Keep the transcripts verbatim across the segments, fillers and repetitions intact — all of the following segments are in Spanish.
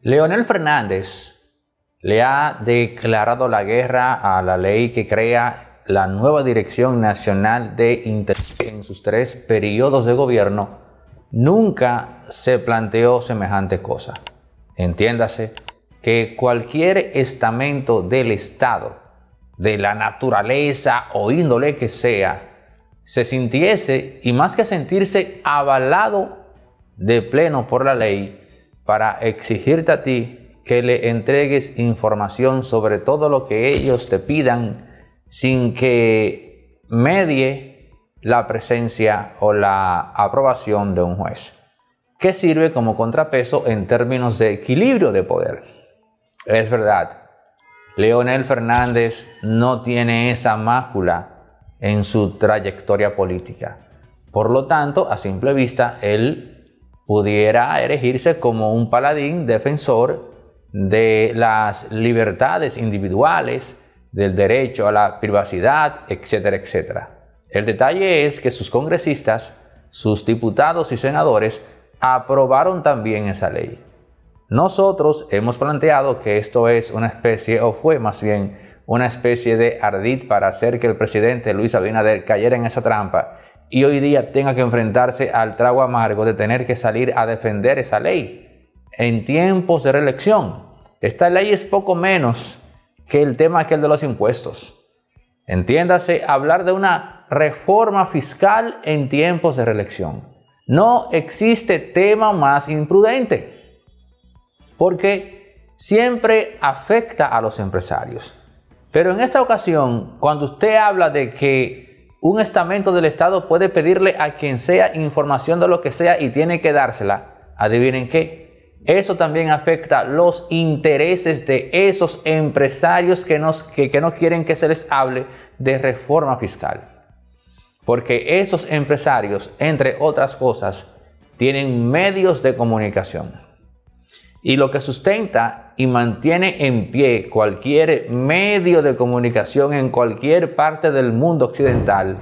Leonel Fernández le ha declarado la guerra a la ley que crea la nueva Dirección Nacional de Inteligencia en sus tres periodos de gobierno. Nunca se planteó semejante cosa. Entiéndase que cualquier estamento del Estado, de la naturaleza o índole que sea, se sintiese, y más que sentirse, avalado de pleno por la ley para exigirte a ti que le entregues información sobre todo lo que ellos te pidan sin que medie la presencia o la aprobación de un juez, que sirve como contrapeso en términos de equilibrio de poder. Es verdad, Leonel Fernández no tiene esa mácula en su trayectoria política. Por lo tanto, a simple vista, él pudiera erigirse como un paladín defensor de las libertades individuales, del derecho a la privacidad, etcétera, etcétera. El detalle es que sus congresistas, sus diputados y senadores aprobaron también esa ley. Nosotros hemos planteado que esto es una especie, o fue más bien una especie de ardid para hacer que el presidente Luis Abinader cayera en esa trampa y hoy día tenga que enfrentarse al trago amargo de tener que salir a defender esa ley en tiempos de reelección. Esta ley es poco menos que el tema aquel de los impuestos. Entiéndase, hablar de una reforma fiscal en tiempos de reelección. No existe tema más imprudente, porque siempre afecta a los empresarios. Pero en esta ocasión, cuando usted habla de que un estamento del Estado puede pedirle a quien sea información de lo que sea y tiene que dársela, adivinen qué. Eso también afecta los intereses de esos empresarios que, nos, que, que no quieren que se les hable de reforma fiscal. Porque esos empresarios, entre otras cosas, tienen medios de comunicación. Y lo que sustenta y mantiene en pie cualquier medio de comunicación en cualquier parte del mundo occidental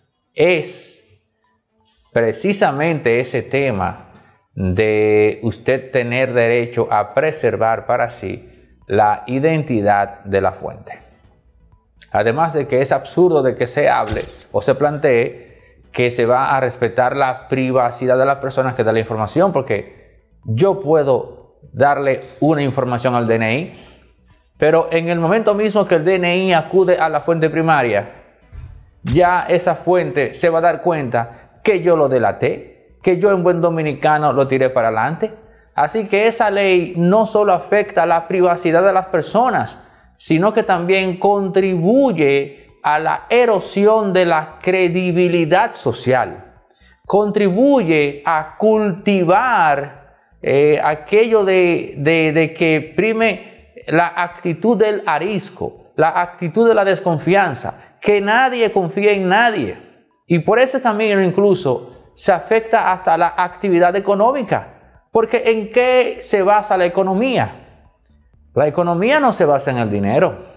es precisamente ese tema de usted tener derecho a preservar para sí la identidad de la fuente. Además de que es absurdo de que se hable o se plantee que se va a respetar la privacidad de las personas que dan la información, porque yo puedo darle una información al D N I, pero en el momento mismo que el D N I acude a la fuente primaria, ya esa fuente se va a dar cuenta que yo lo delaté, que yo en buen dominicano lo tiré para adelante. Así que esa ley no solo afecta a la privacidad de las personas, sino que también contribuye a la erosión de la credibilidad social. Contribuye a cultivar eh, aquello de, de, de que prime la actitud del arisco, la actitud de la desconfianza, que nadie confía en nadie. Y por ese camino incluso se afecta hasta la actividad económica, porque ¿en qué se basa la economía? La economía no se basa en el dinero.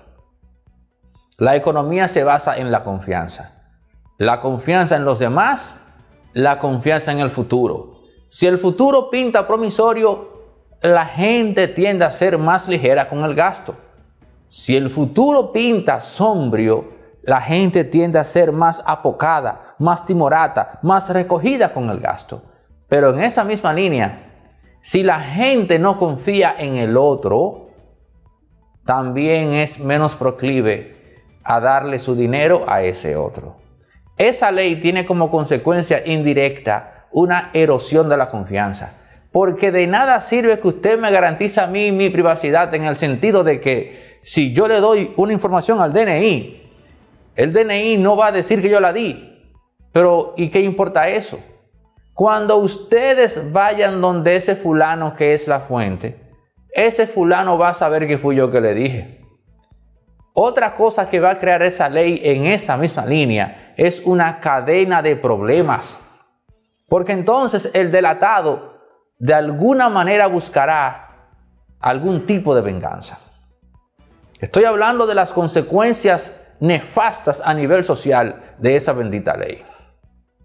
La economía se basa en la confianza. La confianza en los demás, la confianza en el futuro. Si el futuro pinta promisorio, la gente tiende a ser más ligera con el gasto. Si el futuro pinta sombrío, la gente tiende a ser más apocada, más timorata, más recogida con el gasto. Pero en esa misma línea, si la gente no confía en el otro, también es menos proclive a darle su dinero a ese otro. Esa ley tiene como consecuencia indirecta una erosión de la confianza. Porque de nada sirve que usted me garantice a mí mi privacidad en el sentido de que si yo le doy una información al D N I, el D N I no va a decir que yo la di. Pero, ¿y qué importa eso? Cuando ustedes vayan donde ese fulano que es la fuente, ese fulano va a saber que fui yo que le dije. Otra cosa que va a crear esa ley en esa misma línea es una cadena de problemas. Porque entonces el delatado de alguna manera buscará algún tipo de venganza. Estoy hablando de las consecuencias nefastas a nivel social de esa bendita ley.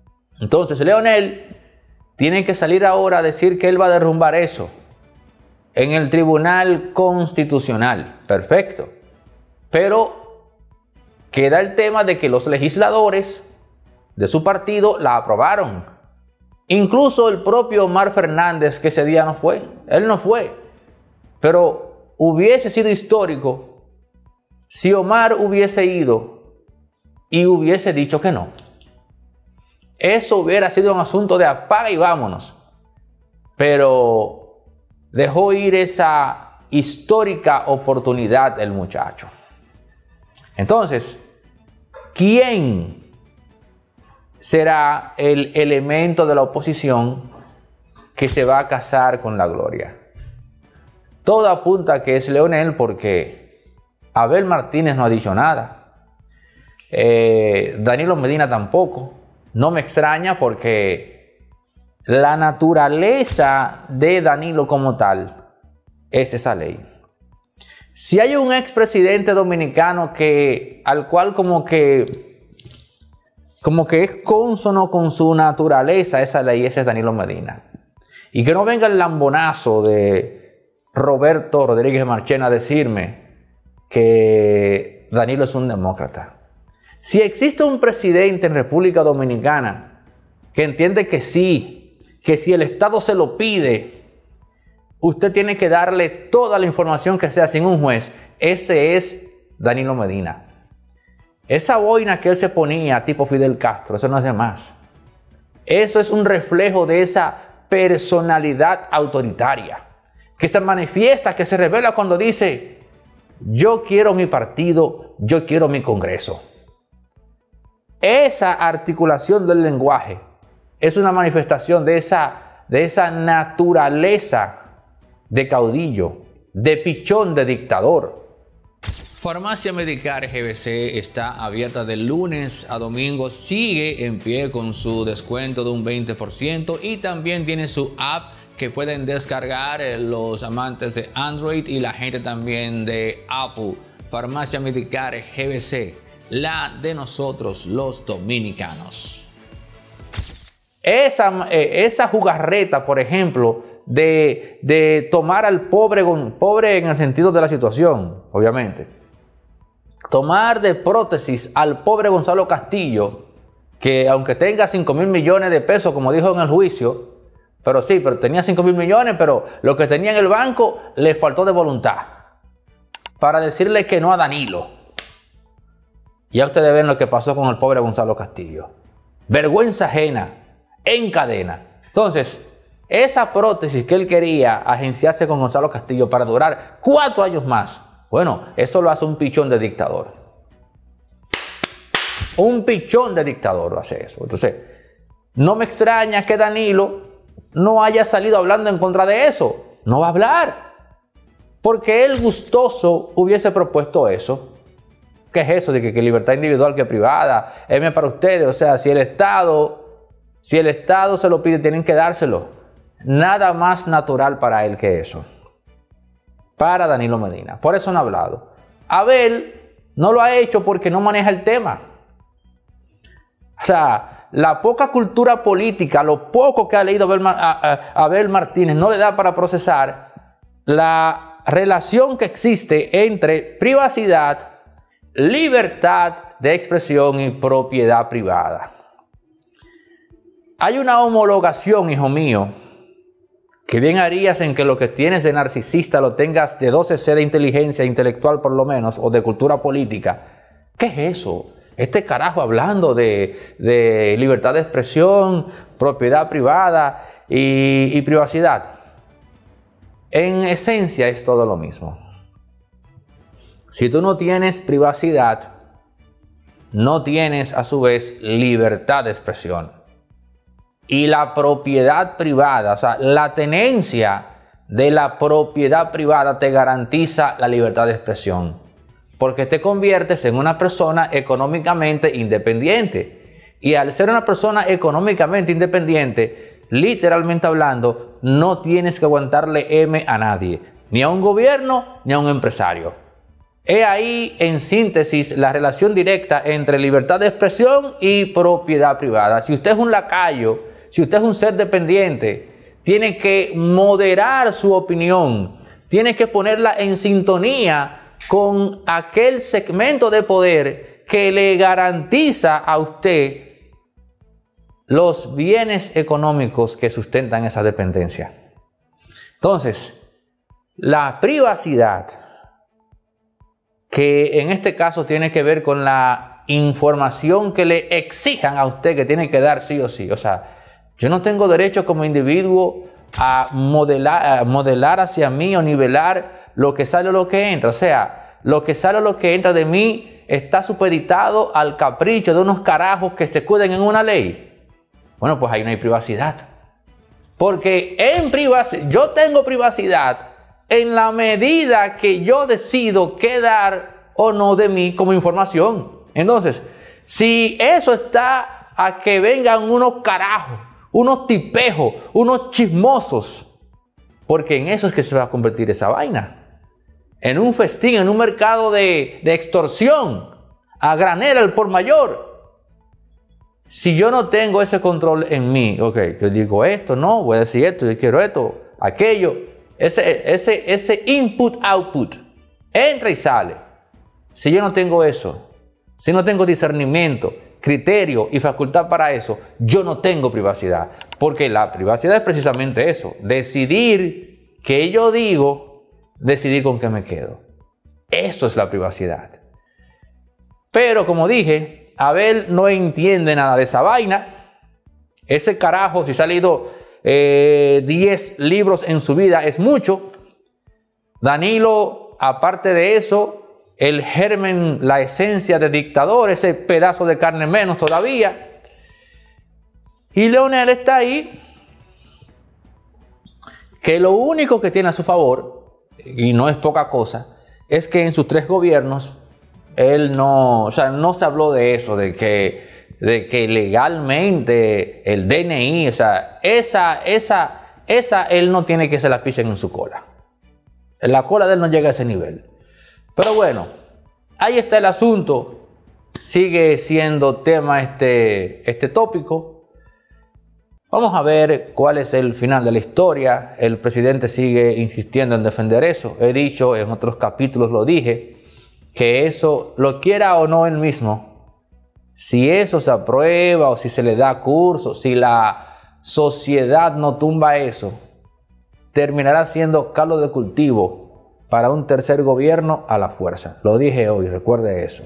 Entonces Leonel tiene que salir ahora a decir que él va a derrumbar eso. en el Tribunal Constitucional. Perfecto. Pero queda el tema de que los legisladores de su partido la aprobaron. Incluso el propio Omar Fernández, que ese día no fue. Él no fue. Pero hubiese sido histórico si Omar hubiese ido y hubiese dicho que no. Eso hubiera sido un asunto de apaga y vámonos. Pero dejó ir esa histórica oportunidad el muchacho. Entonces, ¿quién será el elemento de la oposición que se va a casar con la gloria? Todo apunta a que es Leonel, porque Abel Martínez no ha dicho nada. Eh, Danilo Medina tampoco. No me extraña, porque la naturaleza de Danilo como tal es esa ley. Si hay un expresidente dominicano que, al cual como que, como que es cónsono con su naturaleza esa ley, ese es Danilo Medina. Y que no venga el lambonazo de Roberto Rodríguez Marchena a decirme que Danilo es un demócrata. Si existe un presidente en República Dominicana que entiende que sí, que si el Estado se lo pide, usted tiene que darle toda la información que sea sin un juez, ese es Danilo Medina. Esa boina que él se ponía tipo Fidel Castro, eso no es de más. Eso es un reflejo de esa personalidad autoritaria que se manifiesta, que se revela cuando dice: yo quiero mi partido, yo quiero mi Congreso. Esa articulación del lenguaje es una manifestación de esa, de esa naturaleza de caudillo, de pichón, de dictador. Farmacia Medicar G B C está abierta de lunes a domingo, sigue en pie con su descuento de un veinte por ciento y también tiene su app que pueden descargar los amantes de Android y la gente también de Apple. Farmacia Medicar G B C, la de nosotros los dominicanos. Esa, eh, esa jugarreta, por ejemplo, de, de tomar al pobre, pobre en el sentido de la situación, obviamente, tomar de prótesis al pobre Gonzalo Castillo, que aunque tenga cinco mil millones de pesos, como dijo en el juicio, pero sí, pero tenía cinco mil millones, pero lo que tenía en el banco le faltó de voluntad para decirle que no a Danilo. Ya ustedes ven lo que pasó con el pobre Gonzalo Castillo. Vergüenza ajena, en cadena. Entonces, esa prótesis que él quería agenciarse con Gonzalo Castillo para durar cuatro años más, bueno, eso lo hace un pichón de dictador. Un pichón de dictador lo hace eso. Entonces, no me extraña que Danilo no haya salido hablando en contra de eso. No va a hablar. Porque él gustoso hubiese propuesto eso. ¿Qué es eso de que, que libertad individual que privada? M para ustedes. O sea, si el Estado, si el Estado se lo pide, tienen que dárselo. Nada más natural para él que eso. Para Danilo Medina. Por eso no ha hablado. Abel no lo ha hecho porque no maneja el tema. O sea, la poca cultura política, lo poco que ha leído Abel, Abel Martínez no le da para procesar la relación que existe entre privacidad, libertad de expresión y propiedad privada. Hay una homologación, hijo mío, que bien harías en que lo que tienes de narcisista lo tengas de doce ce de inteligencia intelectual por lo menos, o de cultura política. ¿Qué es eso? Este carajo hablando de, de libertad de expresión, propiedad privada y, y privacidad. En esencia es todo lo mismo. Si tú no tienes privacidad, no tienes a su vez libertad de expresión. Y la propiedad privada, o sea, la tenencia de la propiedad privada te garantiza la libertad de expresión. Porque te conviertes en una persona económicamente independiente. Y al ser una persona económicamente independiente, literalmente hablando, no tienes que aguantarle M a nadie. Ni a un gobierno, ni a un empresario. He ahí, en síntesis, la relación directa entre libertad de expresión y propiedad privada. Si usted es un lacayo, si usted es un ser dependiente, tiene que moderar su opinión, tiene que ponerla en sintonía con aquel segmento de poder que le garantiza a usted los bienes económicos que sustentan esa dependencia. Entonces, la privacidad, que en este caso tiene que ver con la información que le exijan a usted que tiene que dar sí o sí. O sea, yo no tengo derecho como individuo a modelar, a modelar hacia mí o nivelar lo que sale o lo que entra. O sea, lo que sale o lo que entra de mí está supeditado al capricho de unos carajos que se escuden en una ley. Bueno, pues ahí no hay privacidad. Porque en privacidad, yo tengo privacidad en la medida que yo decido qué dar o no de mí como información. Entonces, si eso está a que vengan unos carajos, unos tipejos, unos chismosos, porque en eso es que se va a convertir esa vaina. En un festín, en un mercado de, de extorsión, a granel al por mayor. Si yo no tengo ese control en mí, ok, yo digo esto, no, voy a decir esto, yo quiero esto, aquello, ese, ese, ese input-output, entra y sale. Si yo no tengo eso, si no tengo discernimiento, criterio y facultad para eso, yo no tengo privacidad. Porque la privacidad es precisamente eso, decidir qué yo digo, decidir con qué me quedo. Eso es la privacidad. Pero como dije, Abel no entiende nada de esa vaina. Ese carajo, si se ha leído eh, diez libros en su vida, es mucho. Danilo, aparte de eso, el germen, la esencia de dictador, ese pedazo de carne menos todavía. Y Leonel está ahí, que lo único que tiene a su favor, y no es poca cosa, es que en sus tres gobiernos él no, o sea, no se habló de eso, de que, de que legalmente el D N I, o sea, esa, esa, esa él no tiene que se la pisen en su cola. La cola de él no llega a ese nivel. Pero bueno, ahí está el asunto. Sigue siendo tema este, este tópico. Vamos a ver cuál es el final de la historia. El presidente sigue insistiendo en defender eso. He dicho, en otros capítulos lo dije, que eso, lo quiera o no él mismo, si eso se aprueba o si se le da curso, si la sociedad no tumba eso, terminará siendo caldo de cultivo para un tercer gobierno a la fuerza. Lo dije hoy, recuerde eso.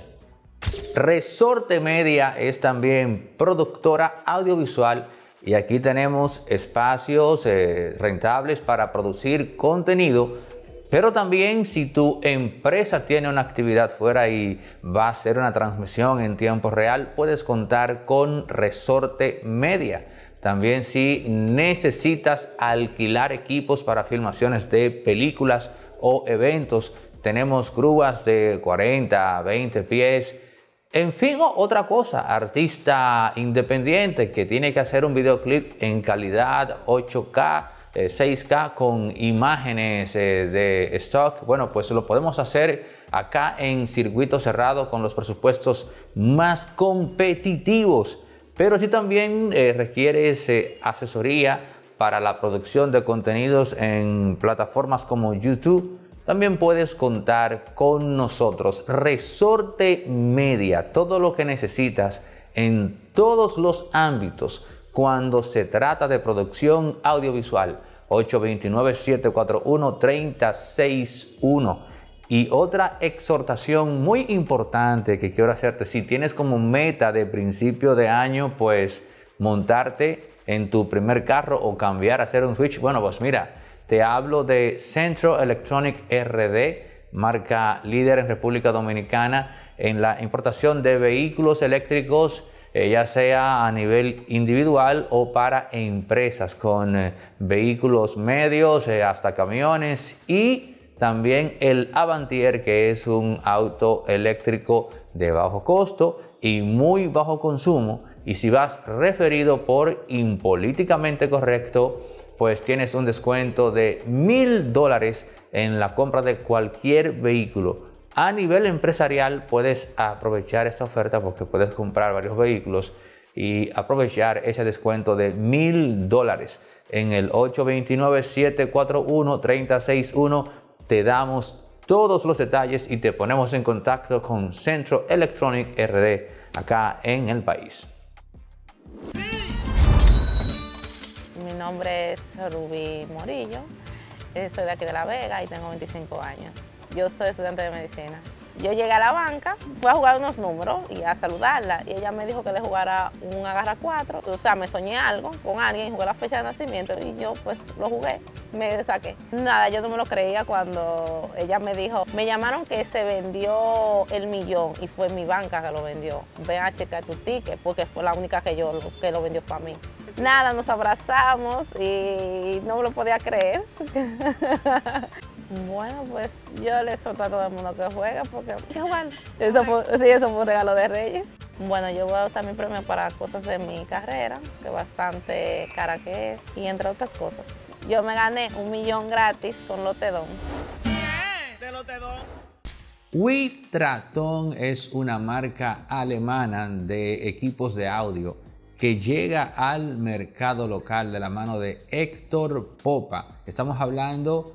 Resorte Media es también productora audiovisual y aquí tenemos espacios eh, rentables para producir contenido. Pero también si tu empresa tiene una actividad fuera y va a hacer una transmisión en tiempo real, puedes contar con Resorte Media. También si necesitas alquilar equipos para filmaciones de películas o eventos, tenemos grúas de cuarenta, veinte pies. En fin, otra cosa, artista independiente que tiene que hacer un videoclip en calidad ocho K, seis K con imágenes eh, de stock, bueno, pues lo podemos hacer acá en circuito cerrado con los presupuestos más competitivos. Pero si también eh, requieres eh, asesoría para la producción de contenidos en plataformas como YouTube, también puedes contar con nosotros. Resorte Media, todo lo que necesitas en todos los ámbitos cuando se trata de producción audiovisual. ocho dos nueve, siete cuatro uno, tres cero seis uno. Y otra exhortación muy importante que quiero hacerte, si tienes como meta de principio de año, pues montarte en tu primer carro o cambiar a hacer un switch, bueno, pues mira, te hablo de Centro Electronic R D, marca líder en República Dominicana en la importación de vehículos eléctricos, eh, ya sea a nivel individual o para empresas con eh, vehículos medios eh, hasta camiones, y también el Avantier, que es un auto eléctrico de bajo costo y muy bajo consumo. Y si vas referido por Impolíticamente Correcto, pues tienes un descuento de mil dólares en la compra de cualquier vehículo. A nivel empresarial puedes aprovechar esta oferta porque puedes comprar varios vehículos y aprovechar ese descuento de mil dólares en el ocho dos nueve, siete cuatro uno, tres cero seis uno. te damos todos los detalles y te ponemos en contacto con Centro Electronic R D acá en el país. Mi nombre es Ruby Morillo, soy de aquí de La Vega y tengo veinticinco años. Yo soy estudiante de medicina. Yo llegué a la banca, fui a jugar unos números y a saludarla, y ella me dijo que le jugara un agarra cuatro. O sea, me soñé algo con alguien, jugué la fecha de nacimiento y yo pues lo jugué, me saqué. Nada, yo no me lo creía cuando ella me dijo, me llamaron que se vendió el millón y fue mi banca que lo vendió. Ven a checar tu ticket porque fue la única que yo que lo vendió para mí. Nada, nos abrazamos y no me lo podía creer. Bueno, pues yo le suelto a todo el mundo que juegue porque hay que jugar. Eso fue, sí, eso fue un regalo de Reyes. Bueno, yo voy a usar mi premio para cosas de mi carrera, que bastante cara que es, y entre otras cosas. Yo me gané un millón gratis con Lotedom. ¿Qué? ¿De Lotedom? Witraton es una marca alemana de equipos de audio que llega al mercado local de la mano de Héctor Popa. Estamos hablando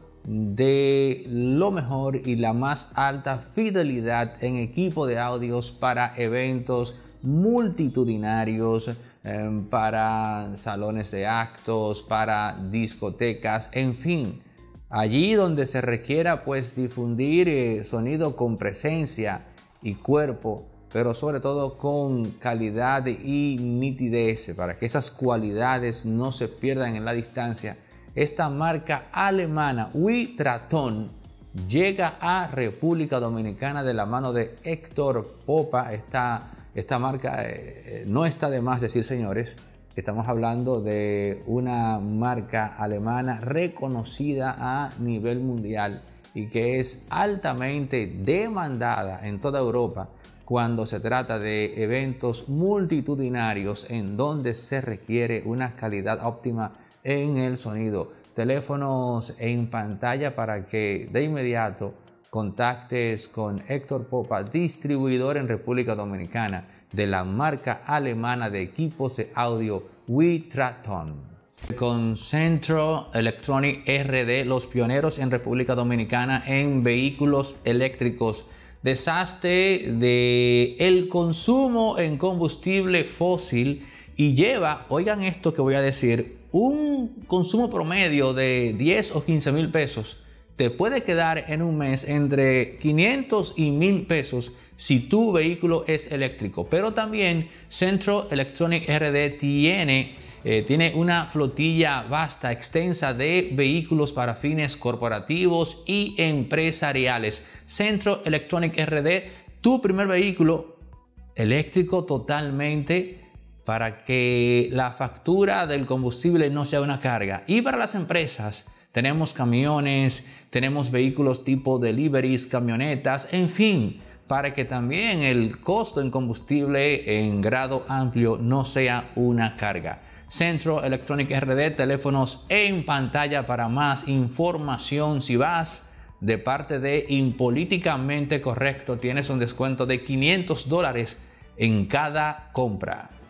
de lo mejor y la más alta fidelidad en equipo de audios para eventos multitudinarios, eh, para salones de actos, para discotecas, en fin, allí donde se requiera pues difundir eh, sonido con presencia y cuerpo, pero sobre todo con calidad y nitidez, para que esas cualidades no se pierdan en la distancia. Esta marca alemana Witraton llega a República Dominicana de la mano de Héctor Popa. Esta, esta marca eh, no está de más decir, señores, estamos hablando de una marca alemana reconocida a nivel mundial y que es altamente demandada en toda Europa cuando se trata de eventos multitudinarios en donde se requiere una calidad óptima en el sonido. Teléfonos en pantalla para que de inmediato contactes con Héctor Popa, distribuidor en República Dominicana de la marca alemana de equipos de audio Witraton. Con Centro Electronic R D, los pioneros en República Dominicana en vehículos eléctricos. Desastre de el consumo en combustible fósil y lleva, oigan esto que voy a decir, un consumo promedio de diez o quince mil pesos. Te puede quedar en un mes entre quinientos y mil pesos si tu vehículo es eléctrico. Pero también Centro Electronic R D tiene, eh, tiene una flotilla vasta, extensa de vehículos para fines corporativos y empresariales. Centro Electronic R D, tu primer vehículo eléctrico totalmente, para que la factura del combustible no sea una carga. Y para las empresas tenemos camiones, tenemos vehículos tipo deliveries, camionetas, en fin, para que también el costo en combustible en grado amplio no sea una carga. Centro Electronic R D, teléfonos en pantalla para más información. Si vas de parte de Impolíticamente Correcto, tienes un descuento de quinientos dólares en cada compra.